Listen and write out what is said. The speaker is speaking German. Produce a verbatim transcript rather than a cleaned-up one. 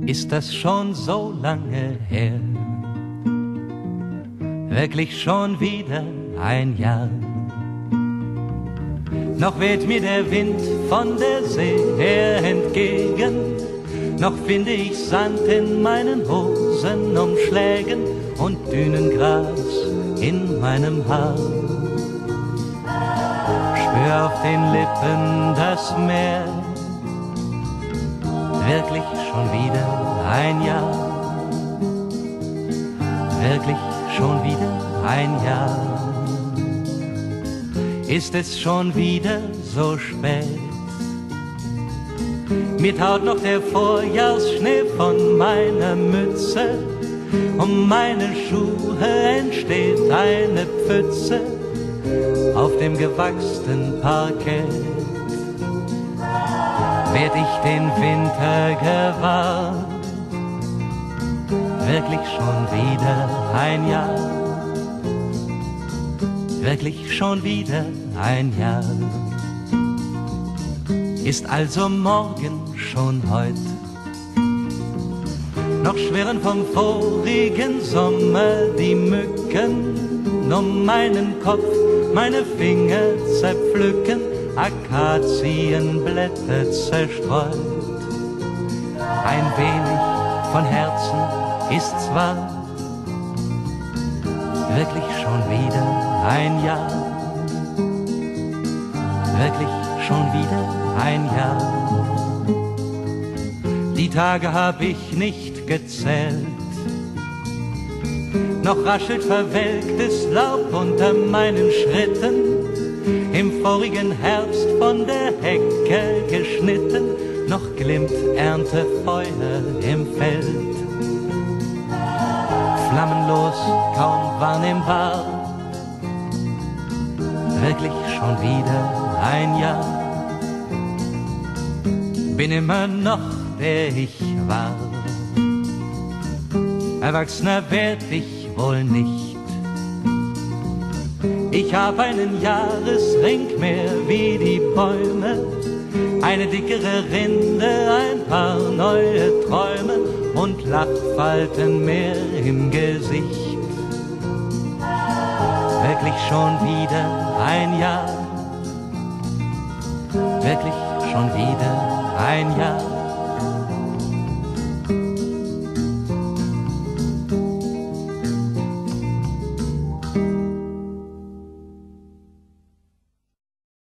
ist das schon so lange her. Wirklich schon wieder ein Jahr. Noch weht mir der Wind von der See her entgegen, noch finde ich Sand in meinen Hosenumschlägen und Dünengras in meinem Haar. Spür auf den Lippen das Meer, wirklich schon wieder ein Jahr. Wirklich schon wieder ein Jahr. Ist es schon wieder so spät? Mir taut noch der Vorjahrsschnee von meiner Mütze, um meine Schuhe entsteht eine Pfütze auf dem gewachsenen Parkett. Werd ich den Winter gewahr, wirklich schon wieder ein Jahr. Wirklich schon wieder ein Jahr. Ist also morgen schon heut. Noch schwirren vom vorigen Sommer die Mücken um meinen Kopf, meine Finger zerpflücken, Akazienblätter zerstreut. Ein wenig von Herzen ist's wahr, wirklich schon wieder ein Jahr. Wirklich schon wieder ein Jahr. Die Tage hab ich nicht gezählt, noch raschelt verwelktes Laub unter meinen Schritten, im vorigen Herbst von der Hecke geschnitten, noch glimmt Erntefeuer im Feld. Flammenlos, kaum wahrnehmbar, wirklich schon wieder ein Jahr. Bin immer noch der ich war, Erwachsener werd ich wohl nicht. Ich hab einen Jahresring mehr wie die Bäume, eine dickere Rinde, ein paar neue Träume und Lachfalten mehr im Gesicht. Wirklich schon wieder ein Jahr, wirklich schon wieder ein Jahr.